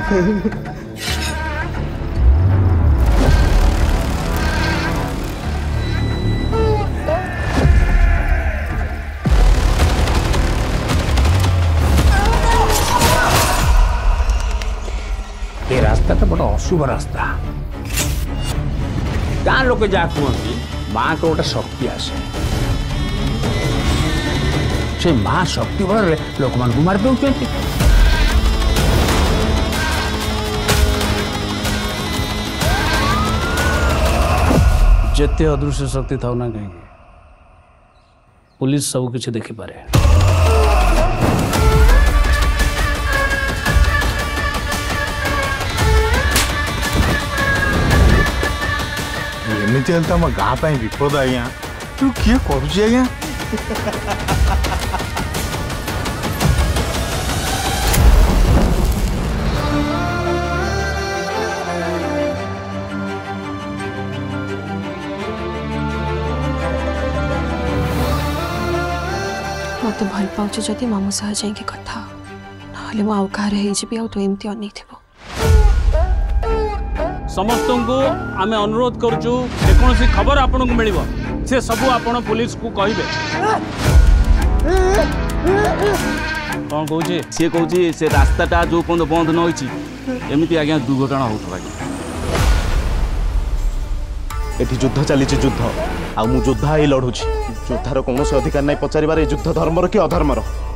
ये रास्ता तो बड़ा अशुभ रास्ता। गाँ लोक जहाँ कहती माँ को गोटे शक्ति आसे से माँ शक्ति बल लोक मान मार दौर जिते अदृश्य शक्ति था ना कहीं पुलिस सब किसी देखी पारे। एमती हेल्त आम गाँ विपद आज्ञा तू किए करुची आज्ञा मत भल पाउछ जदि मामू सह जाइए कथा ना मु आउ कहार तो एमती अन समस्त को आमे अनुरोध करुचु जेकोसी खबर आपन को मिलिबो से सब आपन पुलिस को कहिबे। कौन कहूँ सी कहूँ से रास्ताटा जो पर्यटन बंद न होती एमती आज्ञा दुर्घटना होता एठी युद्ध चली युद्ध आ मु योद्धा ही लड़ुची योद्धार कौन अधिकार नहीं पचार युद्ध धर्मर कि अधर्मर।